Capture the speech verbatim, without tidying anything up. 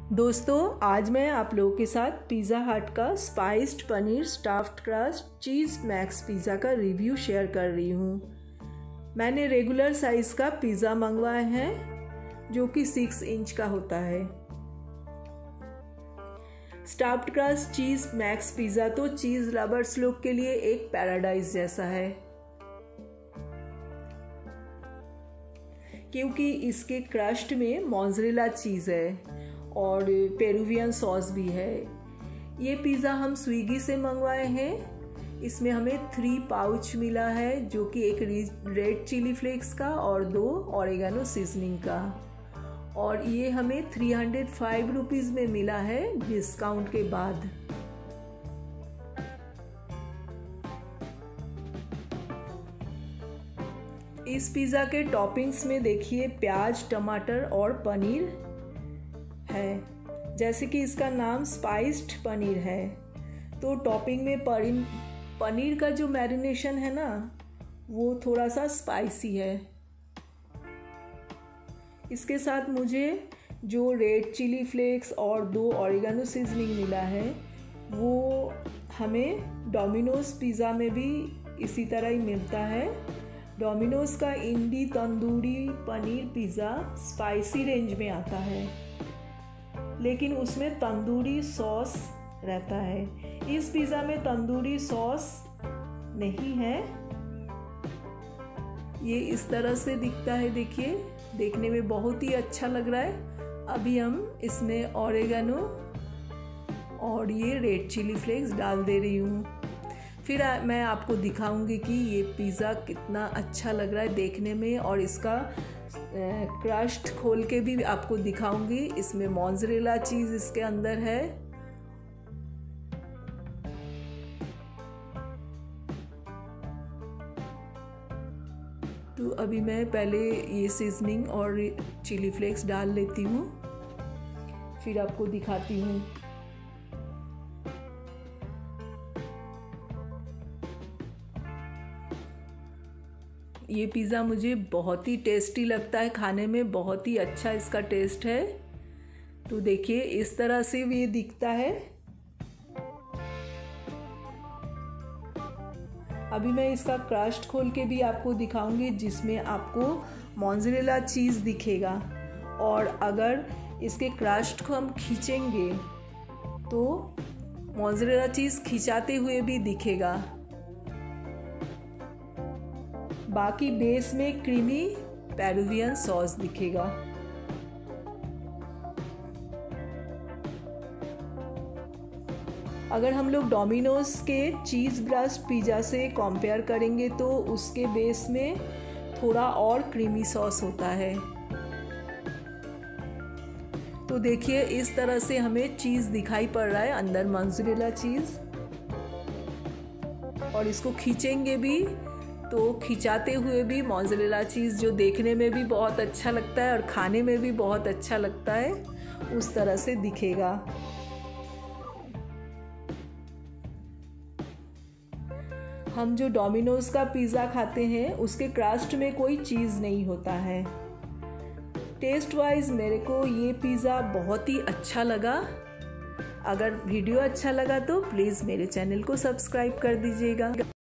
दोस्तों आज मैं आप लोगों के साथ पिज़्ज़ा हट का spiced paneer stuffed crust cheese max pizza का रिव्यू शेयर कर रही हूँ। मैंने रेगुलर साइज़ का पिज़्ज़ा मंगवाया है जो कि सिक्स इंच का होता है। Stuffed crust cheese max pizza तो चीज़ लवर्स लोग के लिए एक पैराडाइज जैसा है, क्योंकि इसके क्रस्ट में मोज़रेला चीज़ है और पेरुवियन सॉस भी है। ये पिज़्ज़ा हम स्विगी से मंगवाए हैं। इसमें हमें थ्री पाउच मिला है जो कि एक रेड चिली फ्लेक्स का और दो ऑरिगेनो सीजनिंग का, और ये हमें थ्री हंड्रेड फाइव रुपीज़ में मिला है डिस्काउंट के बाद। इस पिज़्ज़ा के टॉपिंग्स में देखिए प्याज, टमाटर और पनीर है। जैसे कि इसका नाम स्पाइस्ड पनीर है, तो टॉपिंग में पनीर का जो मैरिनेशन है ना वो थोड़ा सा स्पाइसी है। इसके साथ मुझे जो रेड चिली फ्लेक्स और दो ऑरिगेनो सीजनिंग मिला है वो हमें डोमिनोज पिज़्ज़ा में भी इसी तरह ही मिलता है। डोमिनोज का Indi tandoori paneer pizza spicy range में आता है, लेकिन उसमें तंदूरी सॉस रहता है। इस पिज़्ज़ा में तंदूरी सॉस नहीं है। ये इस तरह से दिखता है, देखिए देखने में बहुत ही अच्छा लग रहा है। अभी हम इसमें ऑरिगेनो और ये रेड चिली फ्लेक्स डाल दे रही हूँ। फिर आ, मैं आपको दिखाऊंगी कि ये पिज़्ज़ा कितना अच्छा लग रहा है देखने में, और इसका क्रस्ट खोल के भी आपको दिखाऊंगी। इसमें मोज़रेला चीज़ इसके अंदर है। तो अभी मैं पहले ये सीजनिंग और चिली फ्लेक्स डाल लेती हूँ, फिर आपको दिखाती हूँ। ये पिज़्ज़ा मुझे बहुत ही टेस्टी लगता है, खाने में बहुत ही अच्छा इसका टेस्ट है। तो देखिए इस तरह से ये दिखता है। अभी मैं इसका क्रस्ट खोल के भी आपको दिखाऊंगी, जिसमें आपको मोज़रेला चीज़ दिखेगा, और अगर इसके क्रस्ट को हम खींचेंगे तो मोज़रेला चीज़ खिंचाते हुए भी दिखेगा। बाकी बेस में क्रीमी पेरुवियन सॉस दिखेगा। अगर हम लोग डोमिनोज के चीज़ ब्रस्ट पिज़्ज़ा से कंपेयर करेंगे तो उसके बेस में थोड़ा और क्रीमी सॉस होता है। तो देखिए इस तरह से हमें चीज़ दिखाई पड़ रहा है अंदर, मोज़रेला चीज़, और इसको खींचेंगे भी तो खिंचाते हुए भी मोज़रेला चीज़, जो देखने में भी बहुत अच्छा लगता है और खाने में भी बहुत अच्छा लगता है, उस तरह से दिखेगा। हम जो डोमिनोज का पिज़्ज़ा खाते हैं उसके क्रस्ट में कोई चीज़ नहीं होता है। टेस्ट वाइज मेरे को ये पिज़्ज़ा बहुत ही अच्छा लगा। अगर वीडियो अच्छा लगा तो प्लीज़ मेरे चैनल को सब्सक्राइब कर दीजिएगा।